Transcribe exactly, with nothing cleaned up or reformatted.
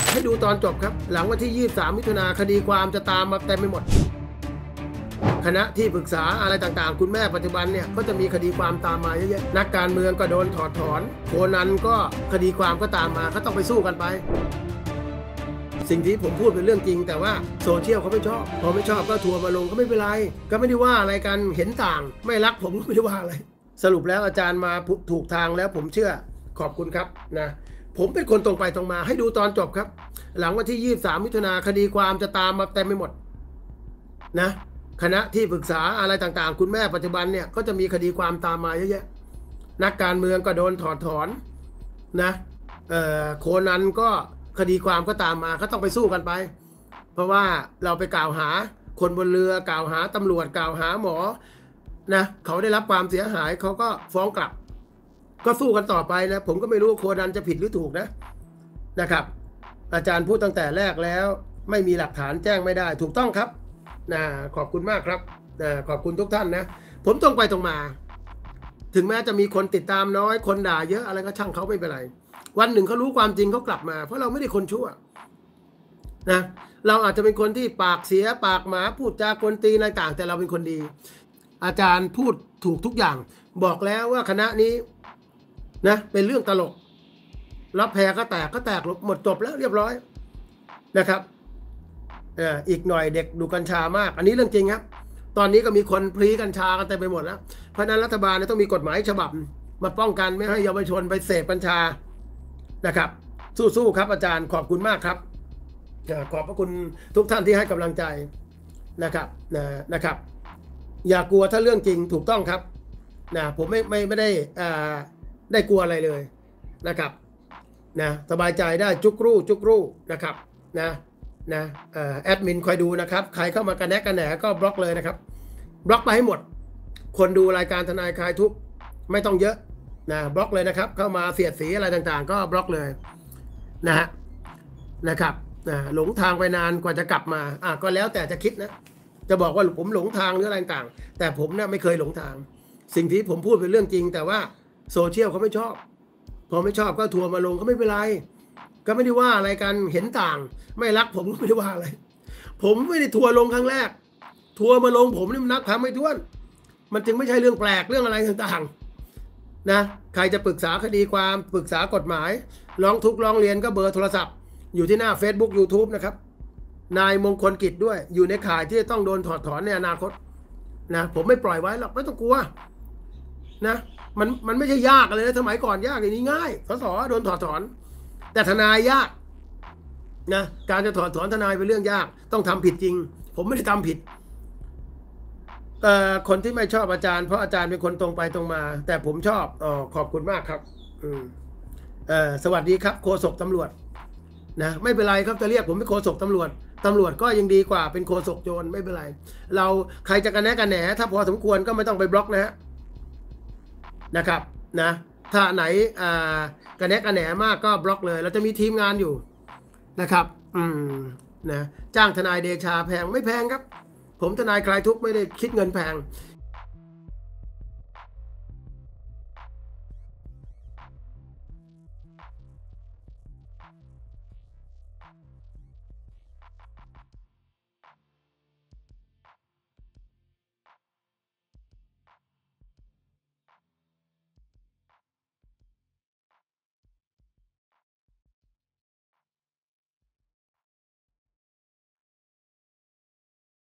ให้ดูตอนจบครับหลังวันที่ยี่สิบสามมิถุนาคดีความจะตามมาเต็มไปหมดคณะที่ปรึกษาอะไรต่างๆคุณแม่ปัจจุบันเนี่ยก็จะมีคดีความตามมาเยอะๆนักการเมืองก็โดนถอดถอนโคนันก็คดีความก็ตามมาก็ต้องไปสู้กันไปสิ่งที่ผมพูดเป็นเรื่องจริงแต่ว่าโซเชียลเขาไม่ชอบพอไม่ชอบก็ทัวร์มาลงก็ไม่เป็นไรก็ไม่ได้ว่าอะไรกันเห็นต่างไม่รักผมก็ไม่ได้ว่าอะไรสรุปแล้วอาจารย์มาถูกทางแล้วผมเชื่อขอบคุณครับนะผมเป็นคนตรงไปตรงมาให้ดูตอนจบครับหลังวันที่ยี่สิบสามมิถุนาคดีความจะตามมาเต็มไปหมดนะคณะที่ปรึกษาอะไรต่างๆคุณแม่ปัจจุบันเนี่ยก็จะมีคดีความตามมาเยอะแยะนักการเมืองก็โดนถอดถอนนะเอ่อโคนันก็คดีความก็ตามมาก็ต้องไปสู้กันไปเพราะว่าเราไปกล่าวหาคนบนเรือกล่าวหาตำรวจกล่าวหาหมอนะเขาได้รับความเสียหายเขาก็ฟ้องกลับก็สู้กันต่อไปนะผมก็ไม่รู้โคนันจะผิดหรือถูกนะนะครับอาจารย์พูดตั้งแต่แรกแล้วไม่มีหลักฐานแจ้งไม่ได้ถูกต้องครับนะขอบคุณมากครับนะขอบคุณทุกท่านนะผมตรงไปตรงมาถึงแม้จะมีคนติดตามน้อยคนด่าเยอะอะไรก็ช่างเขาไม่เป็นไรวันหนึ่งเขารู้ความจริงเขากลับมาเพราะเราไม่ได้คนชั่วนะเราอาจจะเป็นคนที่ปากเสียปากหมาพูดจากวนตีอะไรต่างแต่เราเป็นคนดีอาจารย์พูดถูกทุกอย่างบอกแล้วว่าคณะนี้นะเป็นเรื่องตลกรับแพ้ก็แตกก็แตกหมดจบแล้วเรียบร้อยนะครับอีกหน่อยเด็กดูกัญชามากอันนี้เรื่องจริงครับตอนนี้ก็มีคนพลีกัญชากันเต็มไปหมดแล้วเพราะนั้นรัฐบาลต้องมีกฎหมายฉบับมาป้องกันไม่ให้เยาวชนไปเสพกัญชานะครับสู้ๆครับอาจารย์ขอบคุณมากครับขอบพระคุณทุกท่านที่ให้กำลังใจนะครับนะนะครับอย่ากลัวถ้าเรื่องจริงถูกต้องครับนะผมไม่ไม่ไม่ได้อ่าได้กลัวอะไรเลยนะครับนะสบายใจได้จุกรูจุกรูนะครับนะนะแอดมินคอยดูนะครับใครเข้ามากระแนะกระแหนก็บล็อกเลยนะครับบล็อกไปให้หมดคนดูรายการทนายคลายทุกข์ไม่ต้องเยอะนะบล็อกเลยนะครับเข้ามาเสียดสีอะไรต่างๆก็บล็อกเลยนะฮะนะครับนะหลงทางไปนานกว่าจะกลับมาอ่ะก็แล้วแต่จะคิดนะจะบอกว่าผมหลงทางหรืออะไรต่างแต่ผมเนี่ยไม่เคยหลงทางสิ่งที่ผมพูดเป็นเรื่องจริงแต่ว่าโซเชียลเขาไม่ชอบพอไม่ชอบก็ทัวร์มาลงก็ไม่เป็นไรก็ไม่ได้ว่าอะไรกันเห็นต่างไม่รักผมก็ไม่ได้ว่าอะไรผมไม่ได้ทัวร์ลงครั้งแรกทัวร์มาลงผมนี่มันนักทำไม่ท้วนมันจึงไม่ใช่เรื่องแปลกเรื่องอะไรต่างๆนะใครจะปรึกษาคดีความปรึกษากฎหมายร้องทุกข์ร้องเรียนก็เบอร์โทรศัพท์อยู่ที่หน้า Facebook YouTube นะครับนายมงคลกิจด้วยอยู่ในข่ายที่ต้องโดนถอดถอนในอนาคตนะผมไม่ปล่อยไว้หรอกไม่ต้องกลัวนะมันมันไม่ใช่ยากเลยนะสมัยก่อนยากอย่างนี้ง่ายสสโดนถอดถอนแต่ทนายยากนะการจะถอดถอนทนายเป็นเรื่องยากต้องทำผิดจริงผมไม่ได้ทำผิดแต่คนที่ไม่ชอบอาจารย์เพราะอาจารย์เป็นคนตรงไปตรงมาแต่ผมชอบอ๋อขอบคุณมากครับอืมเอ่อสวัสดีครับโฆษกตำรวจนะไม่เป็นไรครับจะเรียกผมเป็นโฆษกตำรวจตำรวจก็ยังดีกว่าเป็นโฆษกโจรไม่เป็นไรเราใครจะกันแหนกันแหนถ้าพอสมควรก็ไม่ต้องไปบล็อกนะฮะนะครับนะถ้าไหนอ่ากันแหนกันแหนมากก็บล็อกเลยเราจะมีทีมงานอยู่นะครับอืมนะจ้างทนายเดชาแพงไม่แพงครับผมทนายคลายทุกข์ไม่ได้คิดเงินแพง